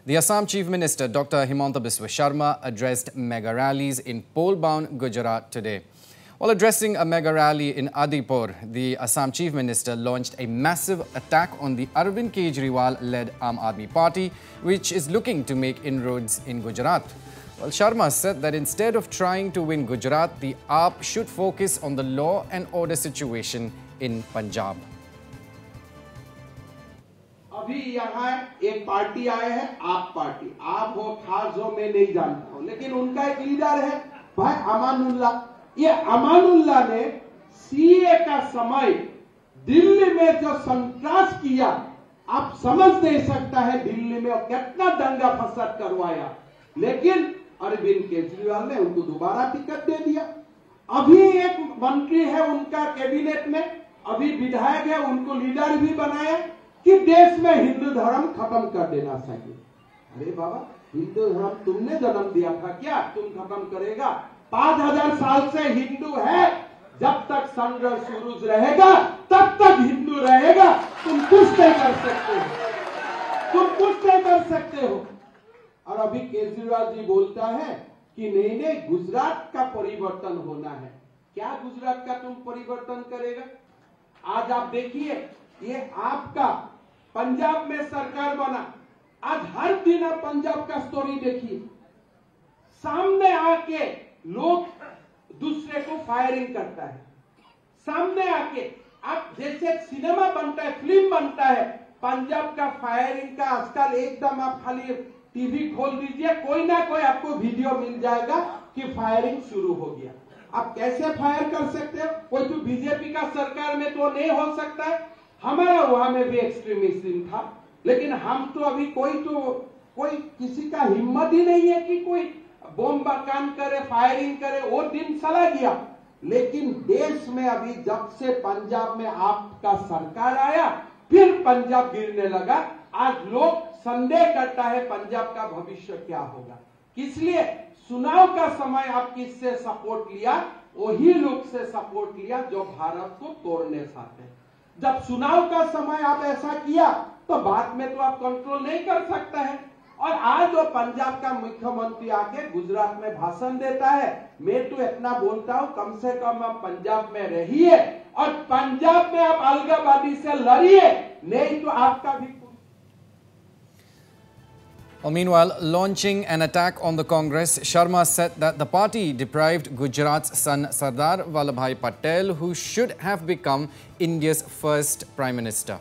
The Assam Chief Minister Dr. Himanta Biswa Sharma addressed mega rallies in pole-bound Gujarat today. While addressing a mega rally in Adipur, the Assam Chief Minister launched a massive attack on the Arvind Kejriwal-led Aam Aadmi Party, which is looking to make inroads in Gujarat. Well, Sharma said that instead of trying to win Gujarat, the AAP should focus on the law and order situation in Punjab. अभी यहाँ एक party आए हैं, आप party, आप हो खास हो मैं नहीं जानता हूँ, लेकिन उनका एक लीडर है भाई अमानुल्ला। ये अमानुल्ला ने सीए का समय दिल्ली में जो संत्रास किया, आप समझ नहीं सकता है दिल्ली में कितना दंगा फसाद करवाया, लेकिन अरविंद केजरीवाल ने उनको दोबारा टिकट दे दिया। अभी एक मंत्री है उनका कैबिनेट में, अभी विधायक है, उनको लीडर भी बनाया कि देश में हिंदू धर्म खत्म कर देना चाहिए। अरे बाबा, हिंदू धर्म तुमने जन्म दिया था क्या? तुम खत्म करेगा? 5000 साल से हिंदू है, जब तक चंद्र सूरज रहेगा तब तक हिंदू रहेगा। तुम कुछ नहीं कर सकते हो, तुम कुछ नहीं कर सकते हो। और अभी केजरीवाल जी बोलता है कि नहीं नहीं गुजरात का परिवर्तन होना है। क्या गुजरात का तुम परिवर्तन करेगा? आज आप देखिए, ये आपका पंजाब में सरकार बना, आज हर दिन आप पंजाब का स्टोरी देखिए, सामने आके लोग दूसरे को फायरिंग करता है, सामने आके आप जैसे सिनेमा बनता है, फिल्म बनता है, पंजाब का फायरिंग का आजकल एकदम आप खाली टीवी खोल दीजिए, कोई ना कोई आपको वीडियो मिल जाएगा कि फायरिंग शुरू हो गया। आप कैसे फायर कर सकते हो? कोई तो बीजेपी का सरकार में तो नहीं हो सकता है। हमारा वहां में भी एक्सट्रीमिज्म था, लेकिन हम तो अभी कोई किसी का हिम्मत ही नहीं है कि कोई बम बकान करे, फायरिंग करे, वो दिन चला गया। लेकिन देश में अभी जब से पंजाब में आपका सरकार आया, फिर पंजाब गिरने लगा। आज लोग संदेह करता है पंजाब का भविष्य क्या होगा। इसलिए चुनाव का समय आप किससे सपोर्ट लिया? वही लोग से सपोर्ट लिया जो भारत को तोड़ने चाहते हैं। जब चुनाव का समय आप ऐसा किया तो बाद में तो आप कंट्रोल नहीं कर सकता है। और आज वो पंजाब का मुख्यमंत्री आके गुजरात में भाषण देता है। मैं तो इतना बोलता हूं, कम से कम आप पंजाब में रहिए और पंजाब में आप अलगाववादी से लड़िए, नहीं तो आपका भी। Well, meanwhile, launching an attack on the Congress, Sharma said that the party deprived Gujarat's son Sardar Vallabhbhai Patel, who should have become India's first Prime Minister.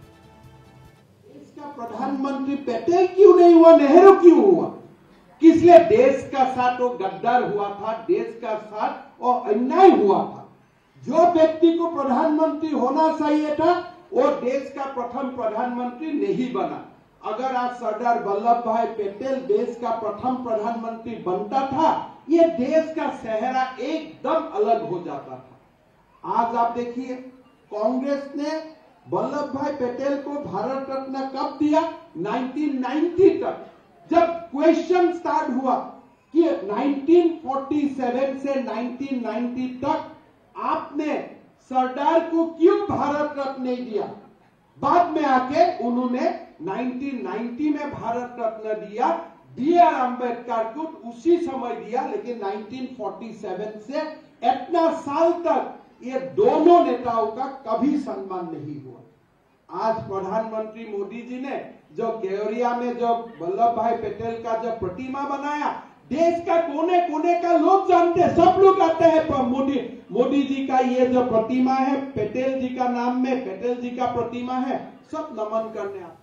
इसका प्रधानमंत्री पटेल क्यों नहीं हुआ, नेहरू क्यों हुआ? किसलिए? देश का साथ वो गद्दार हुआ था, देश का साथ वो अन्याय हुआ था। जो व्यक्ति को प्रधानमंत्री होना चाहिए था, वो देश का प्रथम प्रधानमंत्री नहीं बना। अगर आज सरदार वल्लभ भाई पटेल देश का प्रथम प्रधानमंत्री बनता था, ये देश का चेहरा एकदम अलग हो जाता था। आज आप देखिए, कांग्रेस ने वल्लभ भाई पटेल को भारत रत्न कब दिया? 1990 तक। जब क्वेश्चन स्टार्ट हुआ कि 1947 से 1990 तक आपने सरदार को क्यों भारत रत्न नहीं दिया, बाद में आके उन्होंने 1990 में भारत रत्न दिया। B.R. अम्बेडकर को उसी समय दिया, लेकिन 1947 से इतना साल तक ये दोनों नेताओं का कभी सम्मान नहीं हुआ। आज प्रधानमंत्री मोदी जी ने जो केवड़िया में जो वल्लभ भाई पटेल का जो प्रतिमा बनाया, देश का कोने कोने का लोग जानते हैं, सब लोग आते हैं। मोदी जी का ये जो प्रतिमा है, पटेल जी का नाम में पटेल जी का प्रतिमा है, सब नमन करने आते हैं।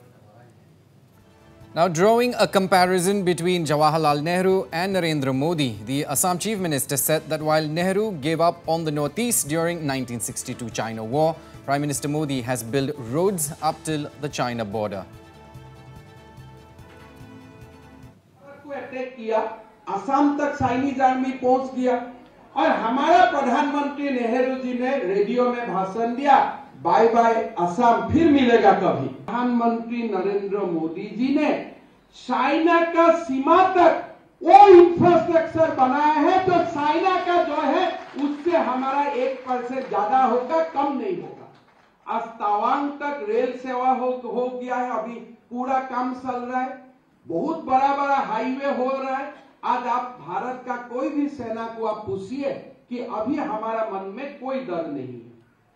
Now, drawing a comparison between Jawaharlal Nehru and Narendra Modi, the Assam Chief Minister said that while Nehru gave up on the Northeast during 1962 China War, Prime Minister Modi has built roads up till the China border. Attack किया, असम तक Chinese army पहुंच गया और हमारा प्रधानमंत्री नेहरू जी ने radio में भाषण दिया, बाय बाय असम, फिर मिलेगा कभी। प्रधानमंत्री नरेंद्र मोदी जी ने चाइना का सीमा तक वो इंफ्रास्ट्रक्चर बनाया है तो चाइना का जो है उससे हमारा 1% ज्यादा होगा, कम नहीं होगा। आज तवांग तक रेल सेवा हो गया है, अभी पूरा काम चल रहा है। बहुत बड़ा बड़ा हाईवे हो रहा है। आज आप भारत का कोई भी सेना को आप पूछिए कि अभी हमारा मन में कोई डर नहीं है।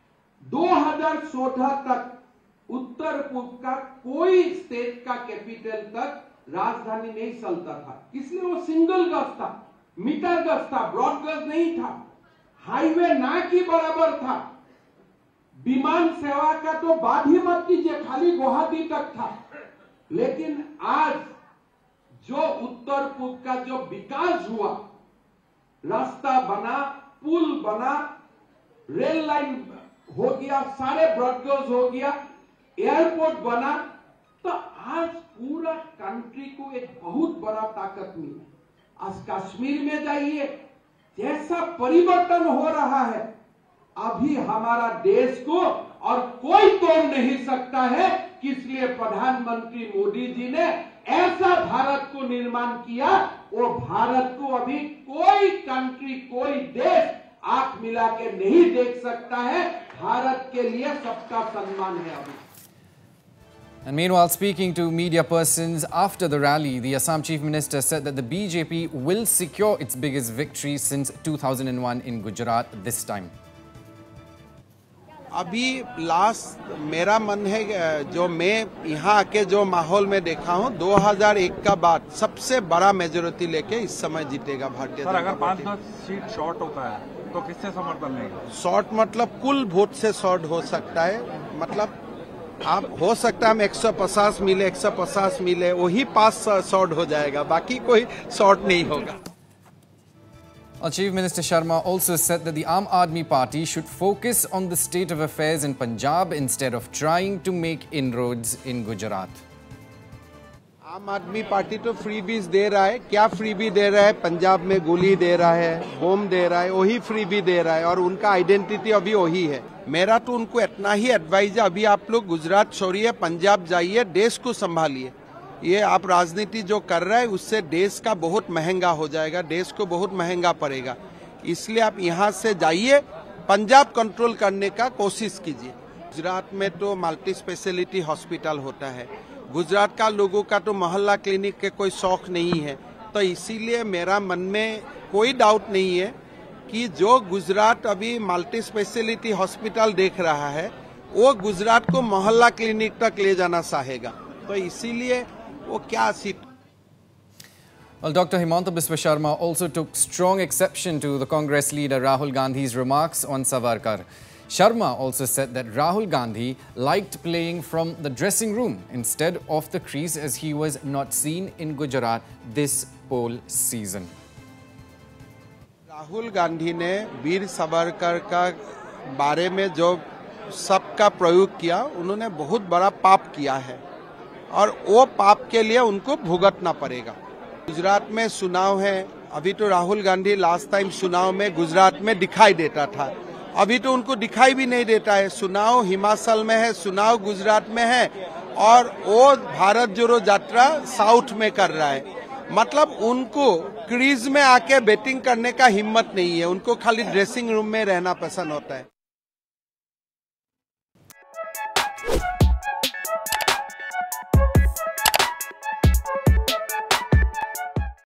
2016 तक उत्तर पूर्व का कोई स्टेट का कैपिटल तक राजधानी नहीं चलता था, इसलिए वो सिंगल गज था, मीटर गज था, ब्रॉड गज नहीं था, हाईवे ना की बराबर था। विमान सेवा का तो बात ही मत कीजिए, खाली गुवाहाटी तक था। लेकिन आज जो उत्तर पूर्व का जो विकास हुआ, रास्ता बना, पुल बना, रेल लाइन हो गया, सारे ब्रॉडगेज हो गया, एयरपोर्ट बना, तो आज पूरा कंट्री को एक बहुत बड़ा ताकत मिली। आज कश्मीर में जाइए, जैसा परिवर्तन हो रहा है, अभी हमारा देश को और कोई तोड़ नहीं सकता है। इसलिए प्रधानमंत्री मोदी जी ने ऐसा भारत को निर्माण किया, वो भारत को अभी कोई कंट्री, कोई देश आंख मिला के नहीं देख सकता है। भारत के लिए सबका सम्मान है अभी। And meanwhile, speaking to media persons after the rally, the Assam Chief Minister said that the BJP will secure its biggest victory since 2001 in Gujarat this time. अभी लास्ट मेरा मन है, जो मैं यहाँ आके जो माहौल में देखा हूँ, 2001 का बाद सबसे बड़ा मेजोरिटी लेके इस समय जीतेगा भारतीय जनता पार्टी। अगर 5-10 सीट शॉर्ट होता है तो किससे समर्थन लेगा? शॉर्ट मतलब कुल वोट से शॉर्ट हो सकता है, मतलब आप हो सकता है हम 150 मिले, 150 मिले, वही 5 शॉर्ट हो जाएगा, बाकी कोई शॉर्ट नहीं होगा। Chief Minister Sharma also said that the Aam Aadmi Party should focus on the state of affairs in Punjab instead of trying to make inroads in Gujarat. आम आदमी पार्टी तो फ्रीबीज दे रहा है, क्या फ्रीबी दे रहा है? पंजाब में गोली दे रहा है, बम दे रहा है, वही फ्रीबी दे रहा है और उनका आइडेंटिटी अभी वही है। मेरा तो उनको इतना ही एडवाइज है, अभी आप लोग गुजरात छोड़िए, पंजाब जाइए, देश को संभालिए। ये आप राजनीति जो कर रहे हैं उससे देश का बहुत महंगा हो जाएगा, देश को बहुत महंगा पड़ेगा। इसलिए आप यहाँ से जाइए, पंजाब कंट्रोल करने का कोशिश कीजिए। गुजरात में तो मल्टी स्पेशलिटी हॉस्पिटल होता है, गुजरात का लोगों का तो मोहल्ला क्लिनिक के कोई शौक नहीं है, तो इसीलिए मेरा मन में कोई डाउट नहीं है कि जो गुजरात अभी मल्टी स्पेशलिटी हॉस्पिटल देख रहा है, वो गुजरात को मोहल्ला क्लिनिक तक ले जाना चाहेगा, तो इसीलिए वो क्या seat. Well, Dr. Himanta Biswa Sharma also took strong exception to the Congress leader Rahul Gandhi's remarks on Savarkar. Sharma also said that Rahul Gandhi liked playing from the dressing room instead of the crease, as he was not seen in Gujarat this poll season. Rahul Gandhi ने वीर सावरकर का बारे में जो शब्द का प्रयोग किया, उन्होंने बहुत बड़ा पाप किया है और वो पाप के लिए उनको भुगतना पड़ेगा। गुजरात में चुनाव है, अभी तो राहुल गांधी लास्ट टाइम चुनाव में गुजरात में दिखाई देता था, अभी तो उनको दिखाई भी नहीं देता है। चुनाव हिमाचल में है, चुनाव गुजरात में है और वो भारत जोड़ो यात्रा साउथ में कर रहा है। मतलब उनको क्रीज में आके बैटिंग करने का हिम्मत नहीं है, उनको खाली ड्रेसिंग रूम में रहना पसंद होता है।